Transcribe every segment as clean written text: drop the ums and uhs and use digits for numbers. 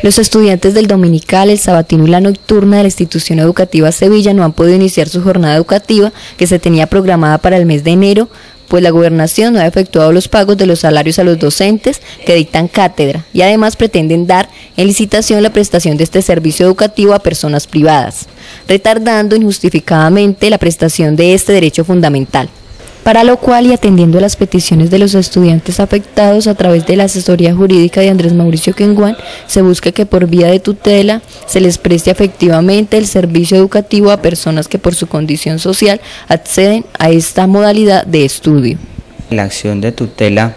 Los estudiantes del dominical, el sabatino y la nocturna de la institución educativa Sevilla no han podido iniciar su jornada educativa que se tenía programada para el mes de enero, pues la gobernación no ha efectuado los pagos de los salarios a los docentes que dictan cátedra y además pretenden dar en licitación la prestación de este servicio educativo a personas privadas, retardando injustificadamente la prestación de este derecho fundamental. Para lo cual, y atendiendo a las peticiones de los estudiantes afectados a través de la asesoría jurídica de Andrés Mauricio Quenguán, se busca que por vía de tutela se les preste efectivamente el servicio educativo a personas que por su condición social acceden a esta modalidad de estudio. La acción de tutela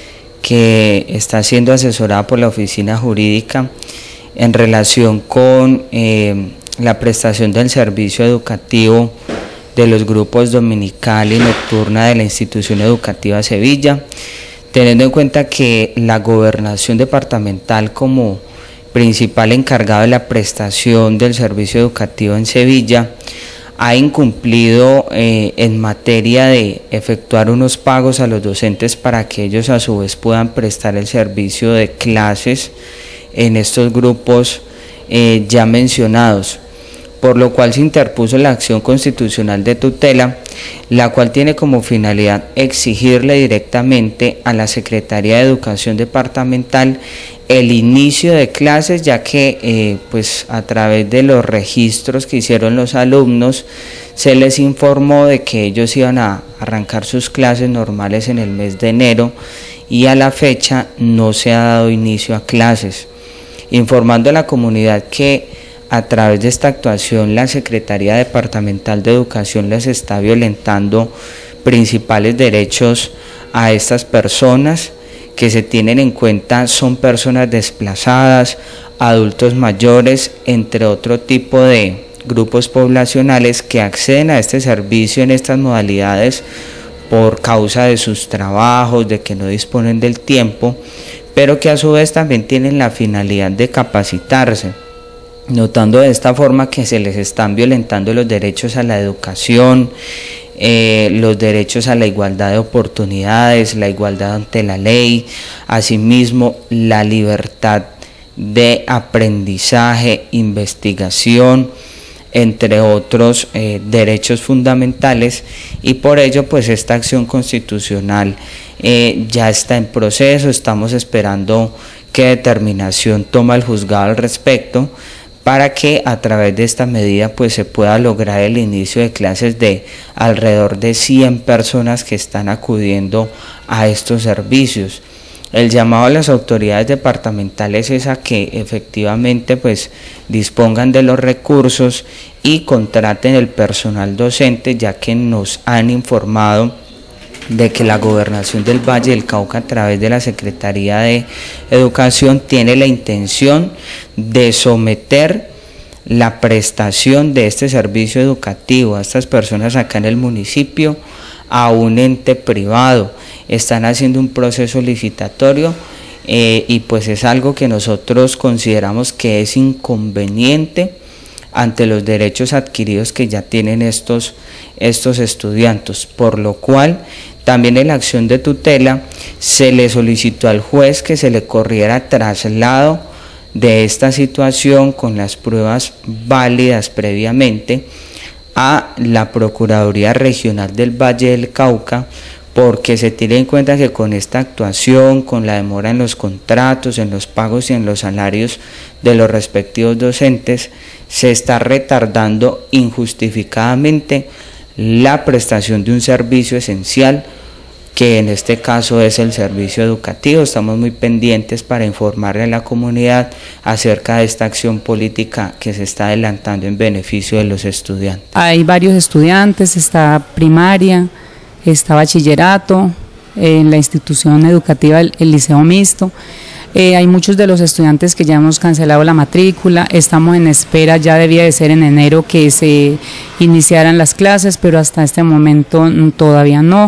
que está siendo asesorada por la oficina jurídica en relación con la prestación del servicio educativo de los grupos dominical y nocturna de la institución educativa Sevilla, teniendo en cuenta que la gobernación departamental como principal encargado de la prestación del servicio educativo en Sevilla ha incumplido en materia de efectuar unos pagos a los docentes para que ellos a su vez puedan prestar el servicio de clases en estos grupos ya mencionados, por lo cual se interpuso la acción constitucional de tutela, la cual tiene como finalidad exigirle directamente a la Secretaría de Educación Departamental el inicio de clases, ya que pues a través de los registros que hicieron los alumnos se les informó de que ellos iban a arrancar sus clases normales en el mes de enero y a la fecha no se ha dado inicio a clases, informando a la comunidad que a través de esta actuación la Secretaría Departamental de Educación les está violentando principales derechos a estas personas que se tienen en cuenta. Son personas desplazadas, adultos mayores, entre otro tipo de grupos poblacionales que acceden a este servicio en estas modalidades por causa de sus trabajos, de que no disponen del tiempo, pero que a su vez también tienen la finalidad de capacitarse, notando de esta forma que se les están violentando los derechos a la educación, los derechos a la igualdad de oportunidades, la igualdad ante la ley, asimismo la libertad de aprendizaje, investigación, entre otros derechos fundamentales, y por ello pues esta acción constitucional ya está en proceso. Estamos esperando qué determinación toma el juzgado al respecto, para que a través de esta medida pues se pueda lograr el inicio de clases de alrededor de 100 personas que están acudiendo a estos servicios. El llamado a las autoridades departamentales es a que efectivamente pues dispongan de los recursos y contraten el personal docente, ya que nos han informado de que la Gobernación del Valle del Cauca, a través de la Secretaría de Educación, tiene la intención de someter la prestación de este servicio educativo a estas personas acá en el municipio a un ente privado. Están haciendo un proceso licitatorio y pues es algo que nosotros consideramos que es inconveniente ante los derechos adquiridos que ya tienen estos estudiantes, por lo cual también en la acción de tutela se le solicitó al juez que se le corriera traslado de esta situación con las pruebas válidas previamente a la Procuraduría Regional del Valle del Cauca, porque se tiene en cuenta que con esta actuación, con la demora en los contratos, en los pagos y en los salarios de los respectivos docentes, se está retardando injustificadamente la prestación de un servicio esencial, que en este caso es el servicio educativo. Estamos muy pendientes para informarle a la comunidad acerca de esta acción política que se está adelantando en beneficio de los estudiantes. Hay varios estudiantes, está primaria, está bachillerato, en la institución educativa el liceo mixto. Hay muchos de los estudiantes que ya hemos cancelado la matrícula, estamos en espera, ya debía de ser en enero que se iniciaran las clases, pero hasta este momento todavía no.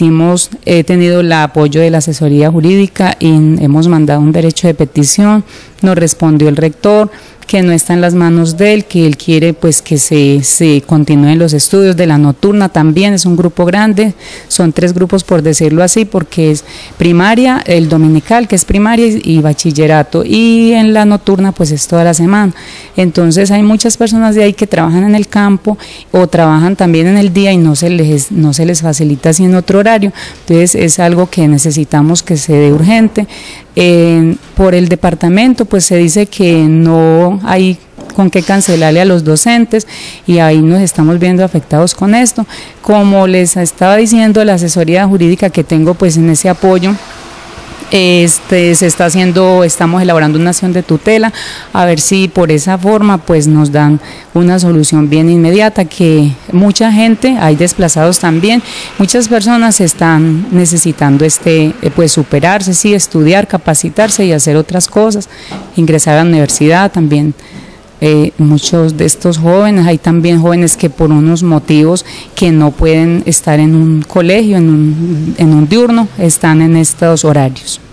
He tenido el apoyo de la asesoría jurídica y hemos mandado un derecho de petición nos respondió el rector que no está en las manos de él, que él quiere pues que se continúen los estudios de la nocturna. También es un grupo grande, son 3 grupos por decirlo así, porque es primaria, el dominical que es primaria y bachillerato, y en la nocturna pues es toda la semana. Entonces hay muchas personas de ahí que trabajan en el campo o trabajan también en el día y no se les facilita así en otro horario. Entonces es algo que necesitamos que se dé urgente. Por el departamento pues se dice que no hay con qué cancelarle a los docentes y ahí nos estamos viendo afectados con esto. Como les estaba diciendo, la asesoría jurídica que tengo pues en ese apoyo, estamos elaborando una acción de tutela a ver si por esa forma pues nos dan una solución bien inmediata, que mucha gente, hay desplazados también, muchas personas están necesitando pues superarse, sí, estudiar, capacitarse y hacer otras cosas, ingresar a la universidad también. Muchos de estos jóvenes, hay también jóvenes que por unos motivos que no pueden estar en un colegio, en un diurno, están en estos horarios.